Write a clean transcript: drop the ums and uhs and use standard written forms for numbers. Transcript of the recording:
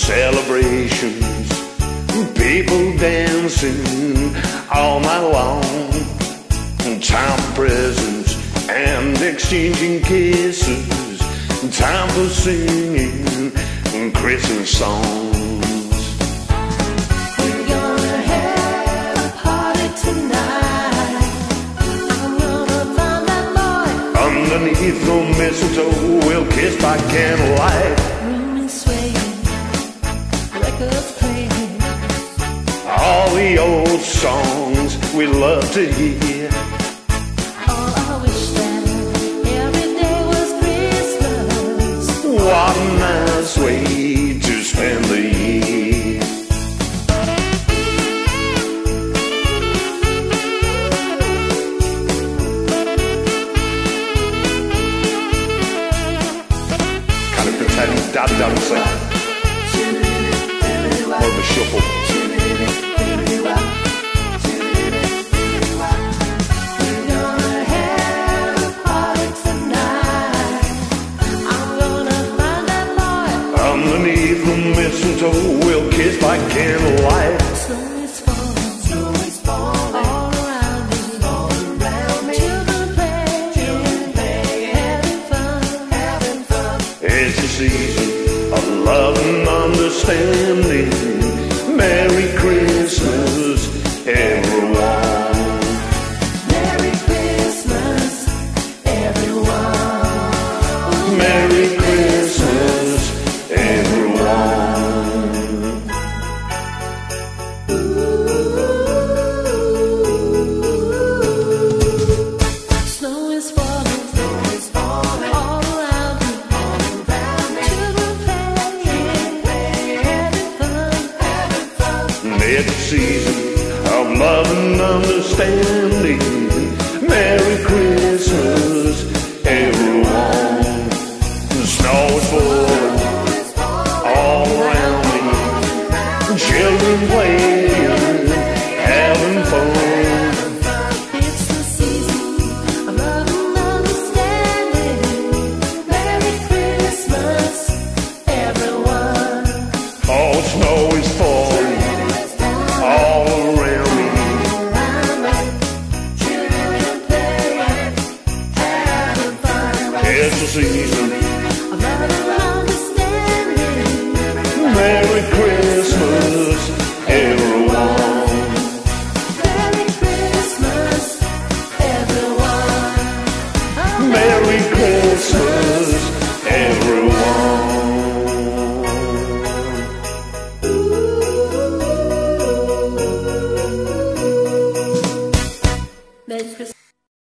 celebrations, people dancing all night long, time for presents and exchanging kisses, time for singing Christmas songs. We're gonna have a party tonight. I'm gonna find that boy underneath the mistletoe. We'll kiss by candlelight. room and swaying, records playing. All the old songs we love to hear. Oh, I wish that every day was Christmas. What a nice way to spend the year. Kind of pretend dad dancing. More of a shuffle. We're gonna have a party tonight. I'm gonna find that boy. Underneath the mistletoe, we'll kiss by candlelight. Snow is falling all around me. Children playing, having fun. It's the season of love and understanding. Merry Christmas, everyone. Merry Christmas, everyone. Merry Christmas, everyone. Snow is falling all around me. Children playing, having fun. It's the season of love and understanding. Merry Christmas, everyone. The snow is falling all around me. Children playing, having fun. It's the season of love and understanding. Merry Christmas, everyone. Oh, snow is falling all around me. Children playing, having fun. It's the season. Of love and understanding. Merry Christmas, everyone.